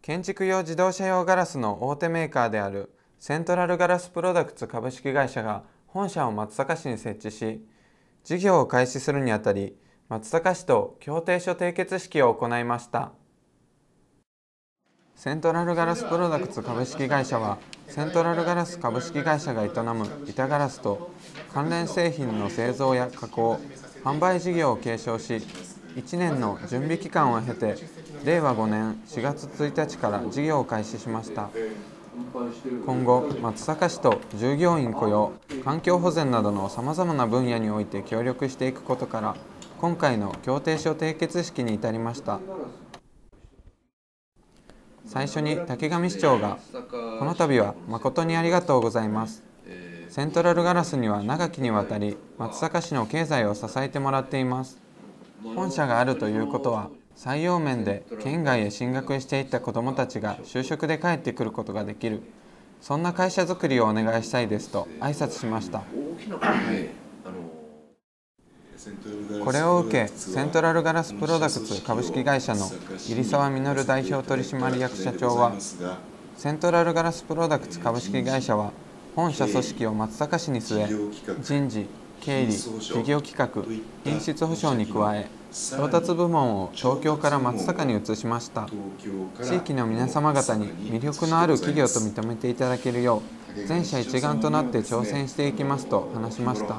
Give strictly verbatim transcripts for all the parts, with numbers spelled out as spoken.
建築用自動車用ガラスの大手メーカーであるセントラルガラスプロダクツ株式会社が本社を松阪市に設置し、事業を開始するにあたり、松阪市と協定書締結式を行いました。セントラルガラスプロダクツ株式会社は、セントラルガラス株式会社が営む板ガラスと関連製品の製造や加工、販売事業を継承し、いちねんの準備期間を経て、れいわごねんしがつついたちから事業を開始しました。今後、松阪市と従業員雇用、環境保全などのさまざまな分野において協力していくことから、今回の協定書締結式に至りました。最初に竹上市長が、この度は誠にありがとうございます。セントラルガラスには長きにわたり松阪市の経済を支えてもらっています。本社があるということは、採用面で県外へ進学していった子どもたちが就職で帰ってくることができる、そんな会社づくりをお願いしたいですと挨拶しました。これを受け、セントラルガラスプロダクツ株式会社の入澤実代表取締役社長は、セントラルガラスプロダクツ株式会社は本社組織を松阪市に据え、人事、経理、事業企画、品質保証に加え、調達部門を東京から松阪に移しました。地域の皆様方に魅力のある企業と認めていただけるよう、全社一丸となって挑戦していきますと話しました。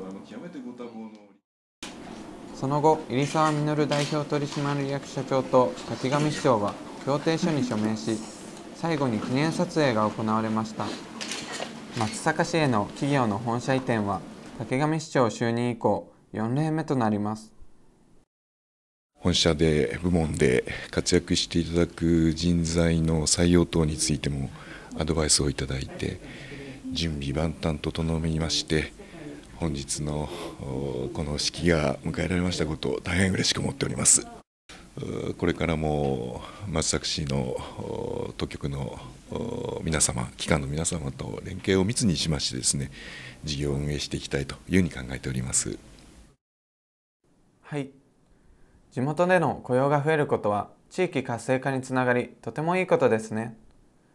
その後、入澤実代表取締役社長と竹上市長は協定書に署名し、最後に記念撮影が行われました。松阪市への企業の本社移転は、竹上市長就任以降よんれいめとなります。 本社で部門で活躍していただく人材の採用等についてもアドバイスをいただいて、準備万端整いまして、本日のこの式が迎えられましたことを大変嬉しく思っております。これからも松阪市の当局の皆様、機関の皆様と連携を密にしましてですね、事業を運営していきたいというふうに考えております。 はい。地元での雇用が増えることは地域活性化につながり、とてもいいことですね。